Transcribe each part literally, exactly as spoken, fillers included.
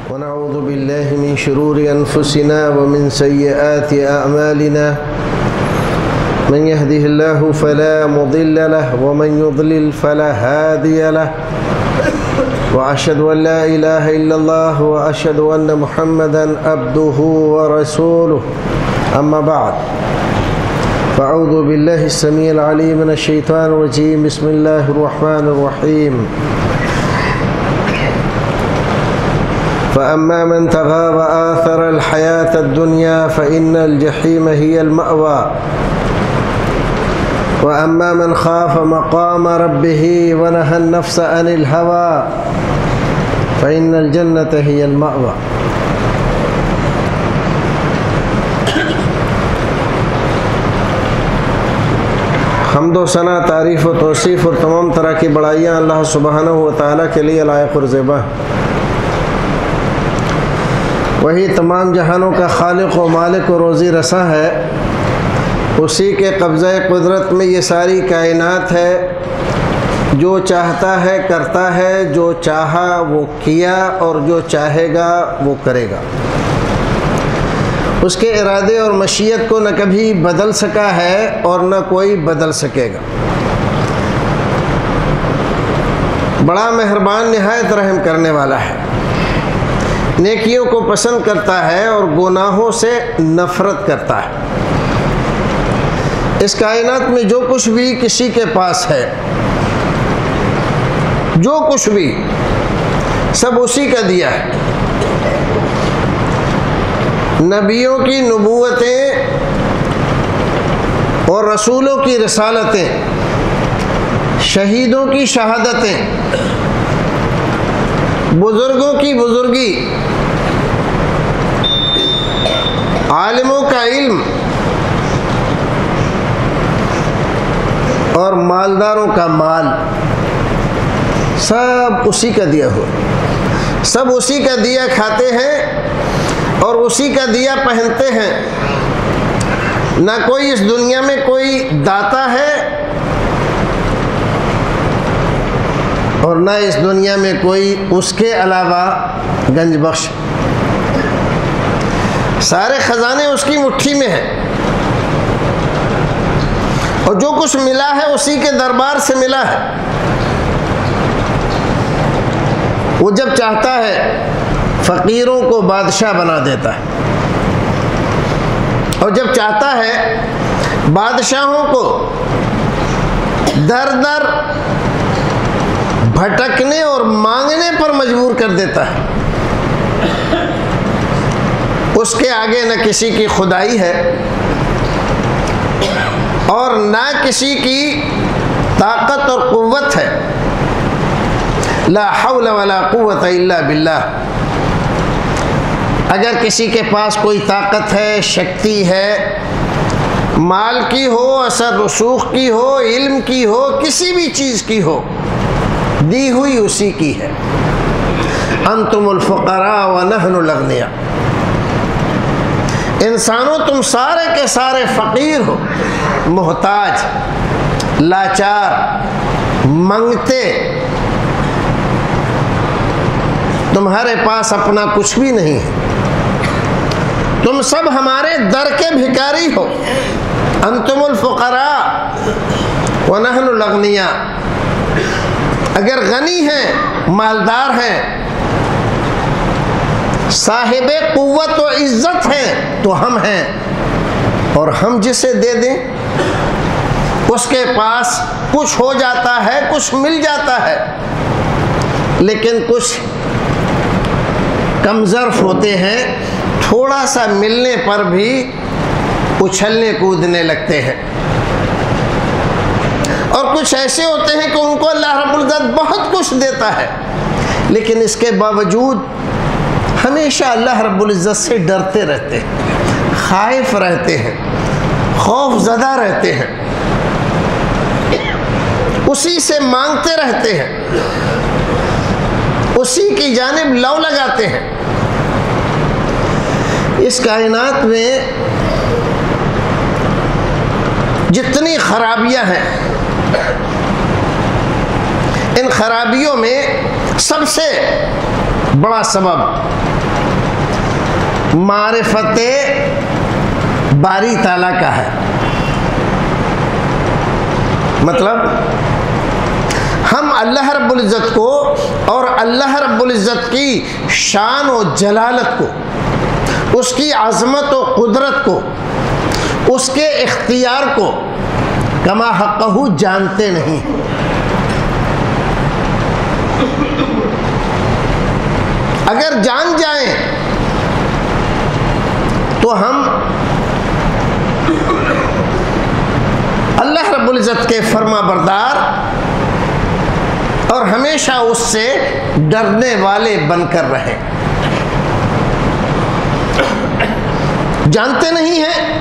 ونعوذ بالله من شرور أنفسنا ومن سيئات أعمالنا من يهده الله فلا مضل له ومن يضلل فلا هادي له وأشهد أن لا إله إلا الله وأشهد أن محمدا عبده ورسوله أما بعد فأعوذ بالله السميع العليم من الشيطان الرجيم بسم الله الرحمن الرحيم فأما من طغى وآثر الحياة الدنيا فإن الجحيم هي المأوى وأما من خاف مقام ربه ونهى النفس عن الهوى فإن الجنة هي المأوى. حمد و ثنا، تعریف و توصیف اور تمام طرح کی بڑائیاں اللہ سبحانہ و تعالیٰ کے لیے لائق اور زیبا. وہی تمام جہانوں کا خالق و مالک و روزی رساں ہے. اسی کے قبضہ قدرت میں یہ ساری کائنات ہے. جو چاہتا ہے کرتا ہے، جو چاہا وہ کیا اور جو چاہے گا وہ کرے گا. اس کے ارادے اور مشیت کو نہ کبھی بدل سکا ہے اور نہ کوئی بدل سکے گا. بڑا مہربان نہایت رحم کرنے والا ہے. نیکیوں کو پسند کرتا ہے اور گناہوں سے نفرت کرتا ہے. اس کائنات میں جو کچھ بھی کسی کے پاس ہے، جو کچھ بھی سب اسی کا دیا ہے. نبیوں کی نبوتیں اور رسولوں کی رسالتیں، شہیدوں کی شہادتیں، بزرگوں کی بزرگی، عالموں کا علم اور مالداروں کا مال، سب اسی کا دیا ہوا. سب اسی کا دیا کھاتے ہیں اور اسی کا دیا پہنتے ہیں. نہ کوئی اس دنیا میں کوئی داتا ہے اور نہ اس دنیا میں کوئی اس کے علاوہ گنج بخش. سارے خزانے اس کی مٹھی میں ہیں اور جو کچھ ملا ہے اسی کے دربار سے ملا ہے. وہ جب چاہتا ہے فقیروں کو بادشاہ بنا دیتا ہے اور جب چاہتا ہے بادشاہوں کو در در بھٹکنے اور مانگنے پر مجبور کر دیتا ہے. اس کے آگے نہ کسی کی خدائی ہے اور نہ کسی کی طاقت اور قوت ہے. لا حول ولا قوت الا باللہ. اگر کسی کے پاس کوئی طاقت ہے، شکتی ہے، مال کی ہو، اثر رسوخ کی ہو، علم کی ہو، کسی بھی چیز کی ہو، دی ہوئی اسی کی ہے. انتم الفقراء ونحن الاغنیاء. انسانوں تم سارے کے سارے فقیر ہو، محتاج، لاچار، منگتے. تمہارے پاس اپنا کچھ بھی نہیں ہے. تم سب ہمارے در کے بھکاری ہو. انتم الفقراء ونحن الاغنیاء. اگر غنی ہیں، مالدار ہیں، صاحب قوت و عزت ہیں تو ہم ہیں. اور ہم جسے دے دیں اس کے پاس کچھ ہو جاتا ہے، کچھ مل جاتا ہے. لیکن کچھ کم ظرف ہوتے ہیں، تھوڑا سا ملنے پر بھی اچھلنے کودنے لگتے ہیں. اور کچھ ایسے ہوتے ہیں کہ ان کو اللہ رب العزت بہت کچھ دیتا ہے لیکن اس کے باوجود ہمیشہ اللہ رب العزت سے ڈرتے رہتے ہیں، خائف رہتے ہیں، خوف زدہ رہتے ہیں، اسی سے مانگتے رہتے ہیں، اسی کی جانب لو لگاتے ہیں. اس کائنات میں جتنی خرابیاں ہیں، ان خرابیوں میں سب سے بڑا سبب معرفت باری تعالیٰ کا ہے۔ مطلب ہم اللہ رب العزت کو اور اللہ رب العزت کی شان و جلالت کو، اس کی عظمت و قدرت کو، اس کے اختیار کو کما حقہ جانتے نہیں۔ اگر جان جائیں تو ہم اللہ رب العزت کے فرما بردار اور ہمیشہ اس سے ڈرنے والے بن کر رہیں۔ جانتے نہیں ہیں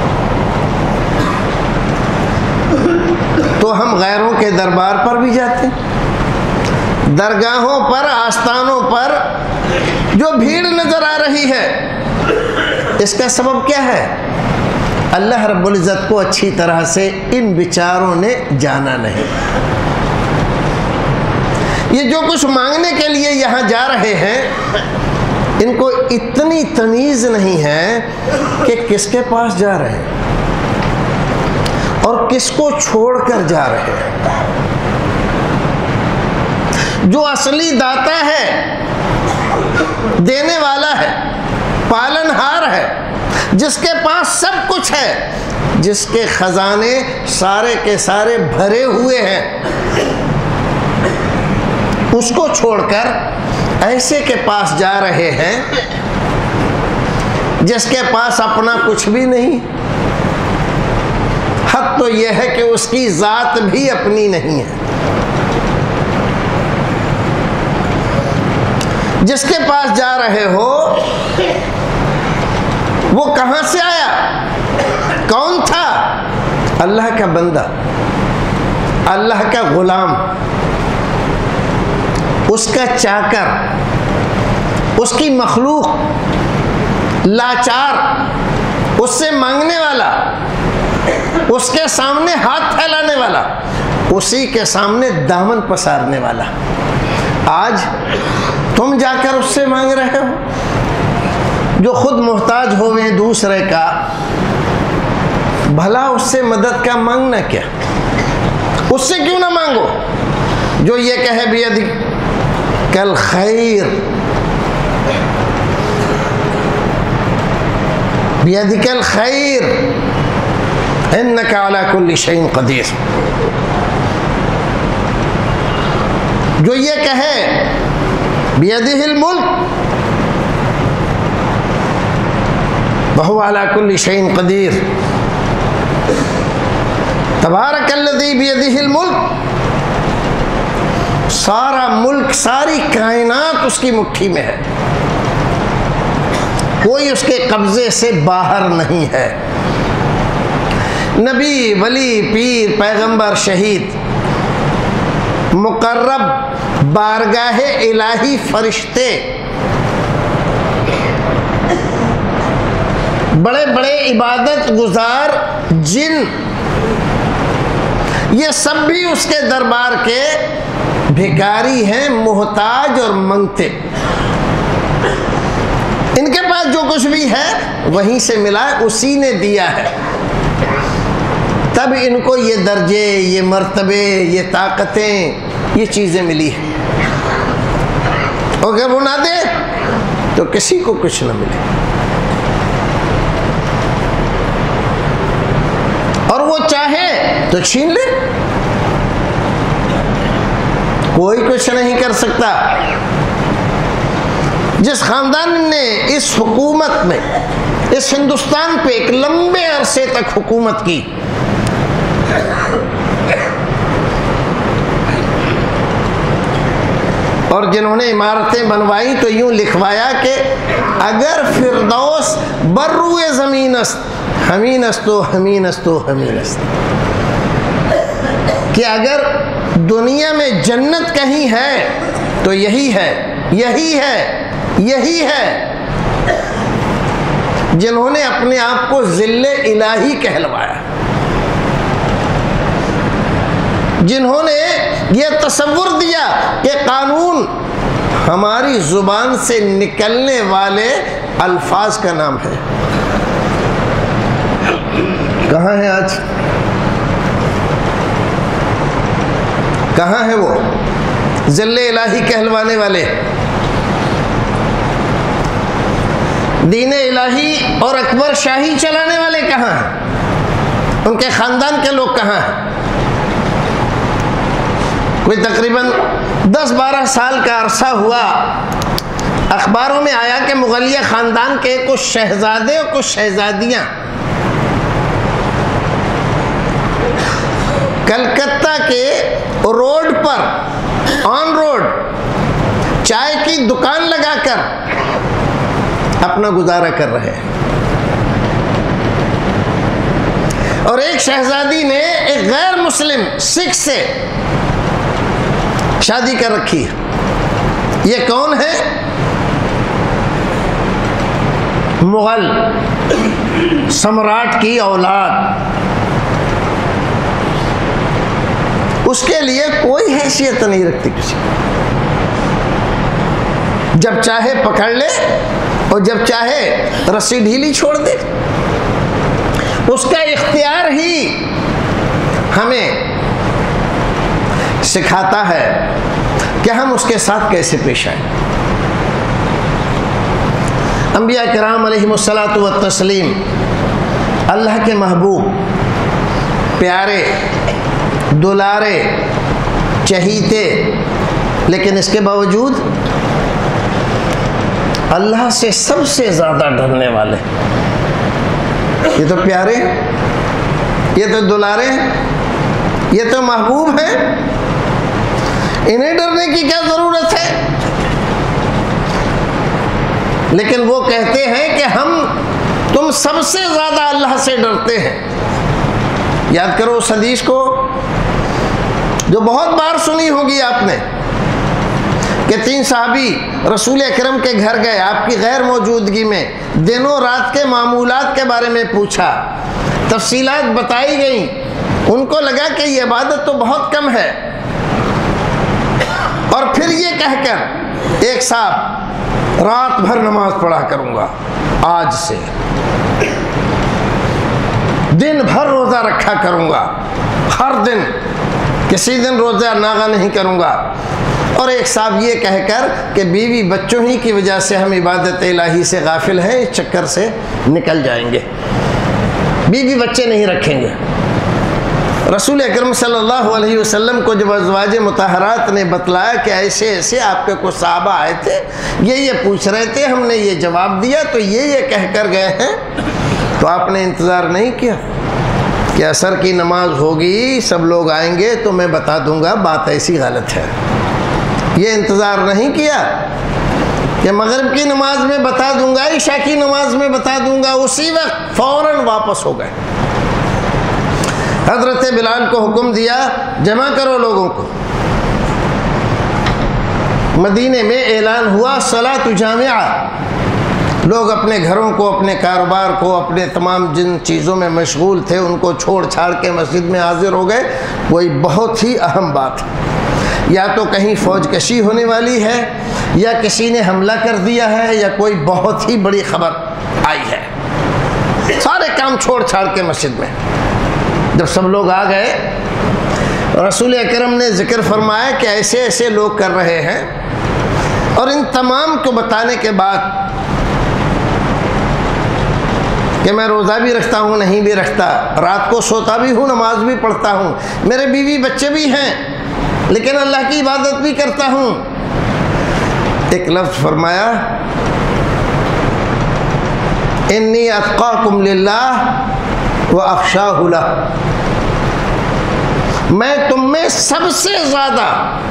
تو ہم غیروں کے دربار پر بھی جاتے ہیں، درگاہوں پر، آستانوں پر جو بھیڑ نظر آ رہی ہے، اس کا سبب کیا ہے؟ اللہ رب العزت کو اچھی طرح سے ان بیچاروں نے جانا نہیں۔ یہ جو کچھ مانگنے کے لیے یہاں جا رہے ہیں، ان کو اتنی تمیز نہیں ہے کہ کس کے پاس جا رہے ہیں اور کس کو چھوڑ کر جا رہے ہیں۔ جو اصلی داتا ہے، دینے والا ہے، پالن ہار ہے، جس کے پاس سب کچھ ہے، جس کے خزانے سارے کے سارے بھرے ہوئے ہیں، اس کو چھوڑ کر ایسے کے پاس جا رہے ہیں جس کے پاس اپنا کچھ بھی نہیں۔ حق تو یہ ہے کہ اس کی ذات بھی اپنی نہیں ہے۔ جس کے پاس جا رہے ہو وہ کہاں سے آیا؟ کون تھا؟ اللہ کا بندہ، اللہ کا غلام، اس کا چاکر، اس کی مخلوق، لاچار، اس سے مانگنے والا، اس کے سامنے ہاتھ پھیلانے والا، اسی کے سامنے دامن پسارنے والا۔ آج تم جا کر اس سے مانگ رہے ہو، جو خود محتاج ہوئے دوسرے کا، بھلا اس سے مدد کا مانگنا کیا؟ اس سے کیوں نہ مانگو جو یہ کہے بیدک الخیر، بیدک الخیر انک علی کل شیء قدیر، جو یہ کہے بیدہ الملک وہو علی کل شیء قدیر، تبارک الذی بیدہ الملک، سارا ملک، ساری کائنات اس کی مٹھی میں ہے، کوئی اس کے قبضے سے باہر نہیں ہے۔ نبی، ولی، پیر، پیغمبر، شہید، مقرب، بارگاہ الہی فرشتے، بڑے بڑے عبادت گزار جن، یہ سب بھی اس کے دربار کے بھکاری ہیں، محتاج اور منگتے۔ ان کے پاس جو کچھ بھی ہے وہیں سے ملا، اسی نے دیا ہے، تب ان کو یہ درجے، یہ مرتبے، یہ طاقتیں، یہ چیزیں ملی ہیں۔ اگر وہ نہ دے تو کسی کو کچھ نہ ملے، اور وہ چاہے تو چھین لے، کوئی کچھ نہیں کر سکتا۔ جس خاندان نے اس حکومت میں، اس ہندوستان پہ ایک لمبے عرصے تک حکومت کی، اور جنہوں نے عمارتیں بنوائی تو یوں لکھوایا کہ اگر فردوس بروئے زمین است ہمین است و ہمین است و ہمین است، کہ اگر دنیا میں جنت کہیں ہے تو یہی ہے، یہی ہے، یہی ہے۔ جنہوں نے اپنے آپ کو ذل الہی کہلوایا، جنہوں نے یہ تصور دیا کہ قانون ہماری زبان سے نکلنے والے الفاظ کا نام ہے۔ کہاں ہے آج؟ کہاں ہے وہ ذل الہی کہلوانے والے؟ دین الہی اور اکبر شاہی چلانے والے کہاں ہیں؟ ان کے خاندان کے لوگ کہاں ہیں؟ کوئی تقریباً دس بارہ سال کا عرصہ ہوا، اخباروں میں آیا کہ مغلیہ خاندان کے کچھ شہزادے اور کچھ شہزادیاں کلکتہ کے روڈ پر آن روڈ چائے کی دکان لگا کر اپنا گزارا کر رہے ہیں، اور ایک شہزادی نے ایک غیر مسلم سکھ سے شادی کر رکھی ہے۔ یہ کون ہے؟ مغل سمراٹ کی اولاد۔ اس کے لیے کوئی حیثیت نہیں رکھتی کسی، جب چاہے پکڑ لے اور جب چاہے رسی ڈھیلی چھوڑ دے۔ اس کا اختیار ہی ہمیں سکھاتا ہے کہ ہم اس کے ساتھ کیسے پیش آئیں۔ انبیاء کرام علیہم الصلاۃ والتسلیم اللہ کے محبوب، پیارے، دلارے، چہیتے، لیکن اس کے باوجود اللہ سے سب سے زیادہ ڈرنے والے۔ یہ تو پیارے، یہ تو دلارے، یہ تو محبوب ہیں، انہیں ڈرنے کی کیا ضرورت ہے؟ لیکن وہ کہتے ہیں کہ ہم تم سب سے زیادہ اللہ سے ڈرتے ہیں۔ یاد کرو اس حدیث کو جو بہت بار سنی ہوگی آپ نے، کہ تین صحابی رسول اکرم کے گھر گئے آپ کی غیر موجودگی میں، دنوں رات کے معمولات کے بارے میں پوچھا، تفصیلات بتائی گئیں، ان کو لگا کہ یہ عبادت تو بہت کم ہے، اور پھر یہ کہہ کر ایک صاحب رات بھر نماز پڑھا کروں گا، آج سے دن بھر روزہ رکھا کروں گا، ہر دن، کسی دن روزہ ناغہ نہیں کروں گا، اور ایک صاحب یہ کہہ کر کہ بیوی بچوں ہی کی وجہ سے ہم عبادت الہی سے غافل ہیں، اس چکر سے نکل جائیں گے، بیوی بچے نہیں رکھیں گے۔ رسول اکرم صلی اللہ علیہ وسلم کو جب ازواج مطہرات نے بتلایا کہ ایسے ایسے آپ کے کچھ صحابہ آئے تھے، یہ یہ پوچھ رہے تھے، ہم نے یہ جواب دیا تو یہ یہ کہہ کر گئے ہیں، تو آپ نے انتظار نہیں کیا کہ عصر کی نماز ہوگی، سب لوگ آئیں گے تو میں بتا دوں گا بات ایسی غلط ہے۔ یہ انتظار نہیں کیا کہ مغرب کی نماز میں بتا دوں گا، عشاء کی نماز میں بتا دوں گا، اسی وقت فوراً واپس ہو گئے۔ حضرت بلال کو حکم دیا جمع کرو لوگوں کو۔ مدینے میں اعلان ہوا صلاۃ جامعہ، لوگ اپنے گھروں کو، اپنے کاروبار کو، اپنے تمام جن چیزوں میں مشغول تھے ان کو چھوڑ چھاڑ کے مسجد میں حاضر ہو گئے۔ وہی بہت ہی اہم بات ہے، یا تو کہیں فوج کشی ہونے والی ہے، یا کسی نے حملہ کر دیا ہے، یا کوئی بہت ہی بڑی خبر آئی ہے۔ سارے کام چھوڑ چھاڑ کے مسجد میں جب سب لوگ آ گئے، رسول اکرم نے ذکر فرمایا کہ ایسے ایسے لوگ کر رہے ہیں، اور ان تمام کو بتانے کے بعد کہ میں روزہ بھی رکھتا ہوں، نہیں بھی رکھتا، رات کو سوتا بھی ہوں، نماز بھی پڑھتا ہوں، میرے بیوی بچے بھی ہیں، لیکن اللہ کی عبادت بھی کرتا ہوں، ایک لفظ فرمایا انی اتقاکم للہ واخشاہ لہ، میں تم میں سب سے زیادہ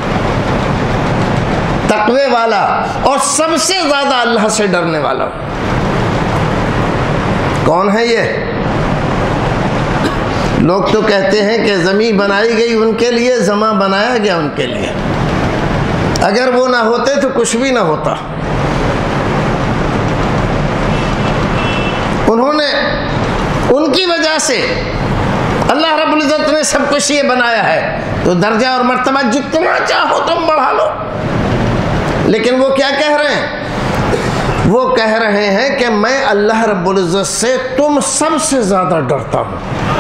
تقوی والا اور سب سے زیادہ اللہ سے ڈرنے والا ہوں۔ کون ہے یہ؟ لوگ تو کہتے ہیں کہ زمین بنائی گئی ان کے لیے، زماں بنایا گیا ان کے لیے، اگر وہ نہ ہوتے تو کچھ بھی نہ ہوتا۔ انہوں نے، ان کی وجہ سے اللہ رب العزت نے سب کچھ یہ بنایا ہے، تو درجہ اور مرتبہ جتنا چاہو تم بڑھا لو، لیکن وہ کیا کہہ رہے ہیں؟ وہ کہہ رہے ہیں کہ میں اللہ رب العزت سے تم سب سے زیادہ ڈرتا ہوں۔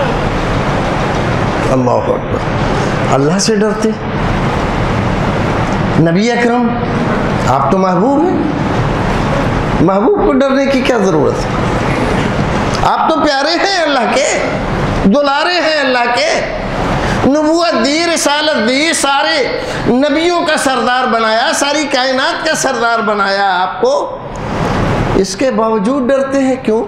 اللہ اکبر، اللہ سے ڈرتے؟ نبی اکرم آپ تو محبوب ہیں، محبوب کو ڈرنے کی کیا ضرورت ہے؟ آپ تو پیارے ہیں اللہ کے، دلارے ہیں اللہ کے، نبوت دی، رسالت دی، سارے نبیوں کا سردار بنایا، ساری کائنات کا سردار بنایا آپ کو، اس کے باوجود ڈرتے ہیں؟ کیوں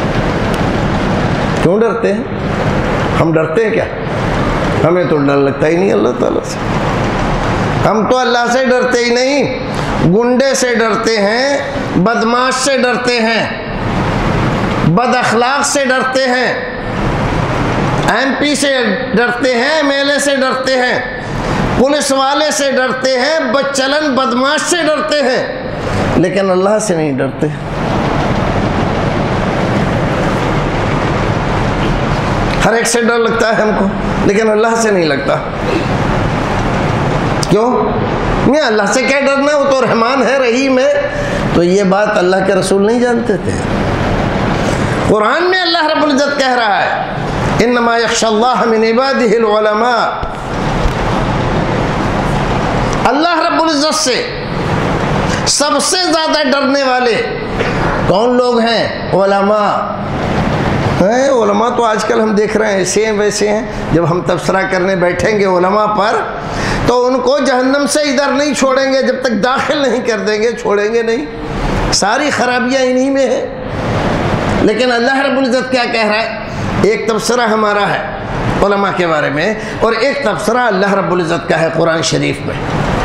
کیوں ڈرتے ہیں؟ ہم ڈرتے ہیں کیا؟ ہمیں تو ڈر لگتا ہی نہیں اللہ تعالیٰ سے، ہم تو اللہ سے ڈرتے ہی نہیں، گنڈے سے ڈرتے ہیں، بدماش سے ڈرتے ہیں، بد اخلاق سے ڈرتے ہیں، ایم پی سے ڈرتے ہیں، ایم ایل اے سے ڈرتے ہیں، پولیس والے سے ڈرتے ہیں، بدچلن بدماش سے ڈرتے ہیں، لیکن اللہ سے نہیں ڈرتے۔ ہر ایک سے ڈر لگتا ہے ہم کو، لیکن اللہ سے نہیں لگتا۔ کیوں؟ میں اللہ سے کیا ڈرنا، وہ تو رحمان ہے، رحیم ہے۔ تو یہ بات اللہ کے رسول نہیں جانتے تھے۔ قرآن میں اللہ رب العزت کہہ رہا ہے انما یخشی اللہ من عبادہ العلماء، اللہ رب العزت سے سب سے زیادہ ڈرنے والے کون لوگ ہیں؟ علماء ہیں۔ علماء تو آج کل ہم دیکھ رہے ہیں ایسے ہیں ویسے ہیں، جب ہم تبصرہ کرنے بیٹھیں گے علماء پر تو ان کو جہنم سے ادھر نہیں چھوڑیں گے جب تک داخل نہیں کر دیں گے، چھوڑیں گے نہیں، ساری خرابیاں انہی میں ہیں۔ لیکن اللہ رب العزت کیا کہہ رہا ہے؟ ایک تبصرہ ہمارا ہے علماء کے بارے میں، اور ایک تبصرہ اللہ رب العزت کا ہے قرآن شریف میں۔